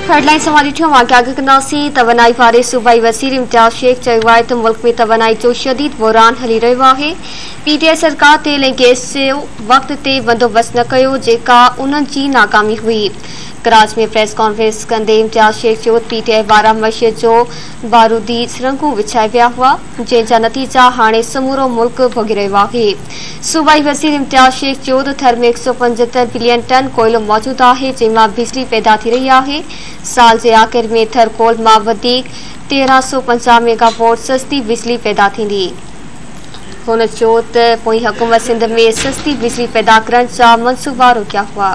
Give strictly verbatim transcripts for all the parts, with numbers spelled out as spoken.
Headline समाजी ठियों वाक़िया कंदासीं। तवनाई वारे सूबाई वज़ीर इम्तियाज़ शेख चयो आहे त मुल्क में तवनाई जो शदीद बहरान हली रहियो आहे। पीटीआई सरकार तेल ऐं गैस जो वक़्त ते बंदोबस्त न कयो, जेका उन्हनि जी नाकामी हुई। कराची में प्रेस कॉन्फ्रेंस कंदे इम्तियाज़ शेख चयो पीटीआई वारा मशीद जो बारूदी सुरंगूं विछाए विया हुआ, जंहिंजा नतीजा हाणे समूरो मुल्क भोगी रहियो आहे। सूबाई वज़ीर इम्तियाज़ शेख चयो त थर में एक सौ पंजहत्तर बिलियन टन कोयलो मौजूद आहे, जंहिंमां बिजली पैदा थी रही आहे। साल जे आख़िर में थर कोल मां वधीक तेरहं सौ पंजाह मेगावॉट सस्ती बिजली पैदा थींदी। हुन चयो त पोइ हुकूमत सिंध में सस्ती बिजली पैदा करण जा मनसूबा रोकिया हुआ।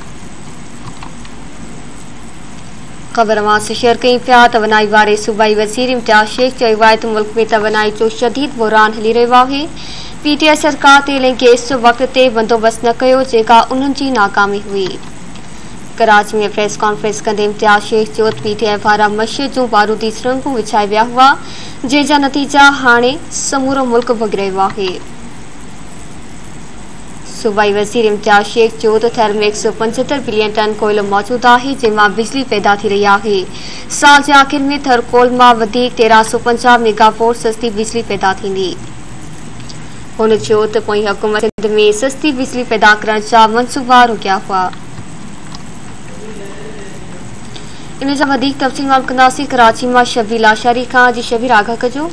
ख़बर अवां से शेयर कई पिया। तवनाई वारे सूबाई वज़ीर इम्तियाज़ शेख चयो आहे त मुल्क में तवनाई जो शदीद बहरान हली रहियो आहे। पीटीआई सरकार तेल ऐं गैस जो वक़्त ते बंदोबस्त न कयो, जेका उन्हनि जी नाकामी हुई। कराची में प्रेस कॉन्फ्रेंस कंदे इम्तियाज़ शेख चयो त पीटीआई वारा मशीद जूं बारूदी सुरंगूं विछाए विया हुआ, जंहिंजा नतीजा हाणे समूरो मुल्क भोगी रहियो आहे। सूबाई वज़ीर इम्तियाज़ शेख चयो त थर में एक सौ पंजहत्तर बिलियन टन कोयलो मौजूद आहे, जंहिंमां बिजली पैदा थी रही आहे। साल जे आख़िर में थर कोल मां वधीक तेरहं सौ पंजाह मेगावॉट सस्ती बिजली पैदा थींदी। हुन चयो त पोइ हुकूमत सिंध में सस्ती बिजली पैदा करण जा मनसूबा रोकिया हुआ। इन जा वधीक तफ़सील मालूम कंदासीं। कराची मां शबीर आशारी खां। जी शबीर, आगाह कजो।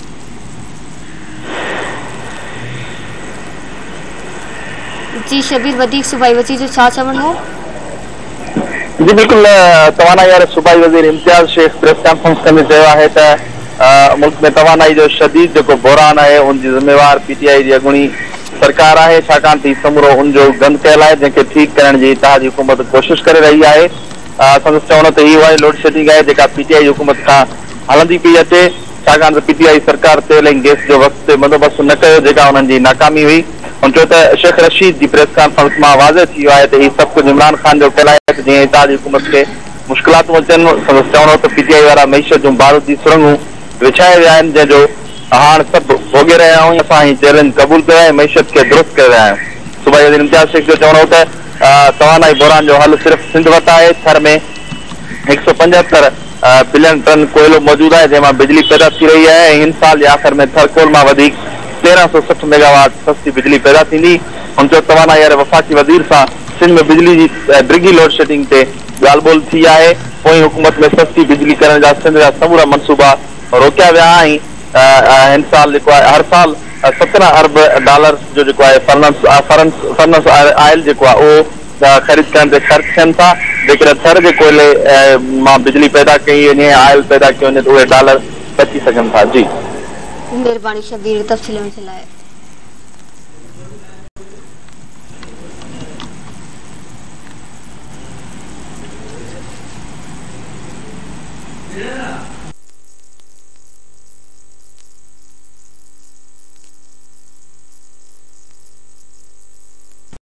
जी शबीर, वधीक सूबाई वज़ीर जो छा चवण हो? जी बिल्कुल, तवानाई वारे सूबाई वज़ीर इम्तियाज़ शेख प्रेस कॉन्फ्रेंस कंदे चयो आहे त मुल्क में तवानाई जो शदीद जो बहरान आहे, उनजी ज़िम्मेवार पीटीआई जी अॻूणी सरकार आहे, छाकाणि त समूरो उनजो गंद कयल आहे, जंहिंखे ठीकु करण जी तव्हांजी हुकूमत कोशिश करे रही आहे। संदसि चवण त इहो आहे लोड शेडिंग आहे जेका पीटीआई हुकूमत खां हलंदी पई अचे, छाकाणि त पीटीआई सरकार तेल ऐं गैस जो वक़्त ते बंदोबस्त न कयो, जेका उन्हनि जी नाकामी हुई। हुन चयो त शेख रशीद जी प्रेस कॉन्फ्रेंस मां वाज़े थी वियो आहे त हीउ सभु कुझु इमरान ख़ान जो कयल आहे, जीअं हितां जी हुकूमत खे मुश्किलातूं अचनि। संदसि चवण त पीटीआई वारा मईशत जूं बारूदी सुरंगूं विछाए विया आहिनि, जंहिंजो हाणे सभु भोगे रहिया आहियूं। असां हीउ चैलेंज क़बूल कयो आहे, मईशत खे दुरुस्त करे रहिया आहियूं। सूबाई वज़ीर इम्तियाज़ शेख जो चवणो त तवानाई बहरान जो हल सिर्फ़ु सिंध वटि आहे। थर में एक सौ पंजहत्तर बिलियन टन कोयलो मौजूद है, जैमें बिजली पैदा थी रही है। इन साल के आखिर में थर कोल में वधिक तेरहं सौ सठ मेगावाट सस्ती बिजली पैदा थी। हम चो तवानाई वारे वफ़ाकी वज़ीर से सिंध में बिजली की डिगी लोड शेडिंग से ॻाल्हि ॿोल थी है। पोइ हुकूमत में सस्ती बिजली करण जा सिंध जा समूरा मनसूबा रोकिया विया आहिनि। हिन साल जो हर साल सत्रहं अरब डॉलर जो जो है फर्नस फर्नस फर्नस आयल जो है खरीद करने से खर्च थियन था। जेकर थर के कोयले मां बिजली पैदा कई वञे, आयल पैदा कयो वञे, तो उहे डॉलर बची सघनि था। जी मेहरबानी शबीर, तफ़सील जे लाइ।